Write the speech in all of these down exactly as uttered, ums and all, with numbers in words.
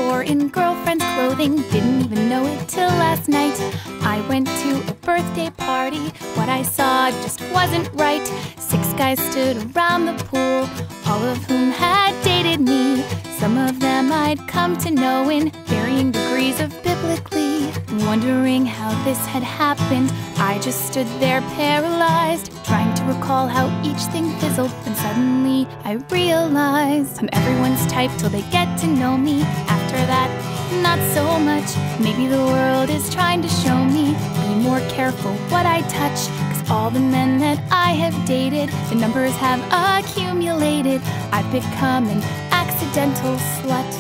store in girlfriend's clothing. Didn't even know it till last night. I went to a birthday party. What I saw just wasn't right. Six guys stood around the pool, all of whom had dated me. Some of them I'd come to know in varying degrees of biblically. Wondering how this had happened, I just stood there paralyzed, trying to recall how each thing fizzled. And suddenly I realized I'm everyone's type till they get to know me. After that, not so much. Maybe the world is trying to show me, be more careful what I touch. Cause all the men that I have dated, the numbers have accumulated. I've become an accidental slut.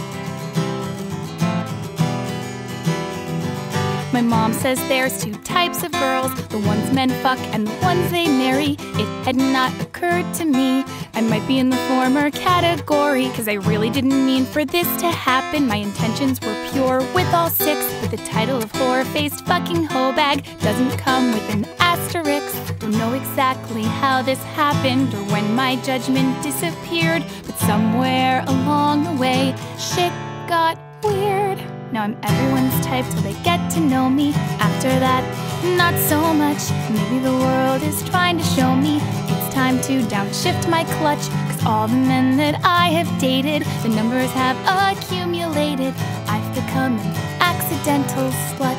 My mom says there's two types of girls, the ones men fuck and the ones they marry. It had not occurred to me I might be in the former category, cause I really didn't mean for this to happen. My intentions were pure with all six, but the title of whore-faced fucking hoe bag doesn't come with an asterisk. Don't know exactly how this happened or when my judgment disappeared, but somewhere along the way shit got weird. Now I'm everyone's type till they get to know me. After that, not so much. Maybe the world is trying to show me it's time to downshift my clutch. Cause all the men that I have dated, the numbers have accumulated. I've become an accidental slut.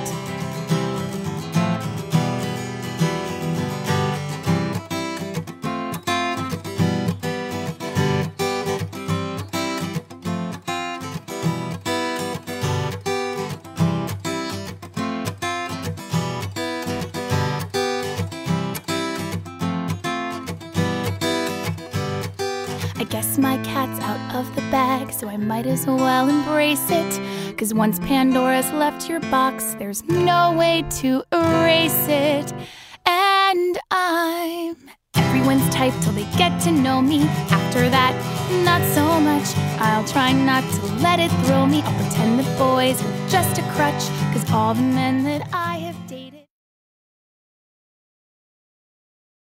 I guess my cat's out of the bag, so I might as well embrace it. Cause once Pandora's left your box, there's no way to erase it. And I'm everyone's type till they get to know me. After that, not so much. I'll try not to let it thrill me. I'll pretend that boys are just a crutch, cause all the men that I have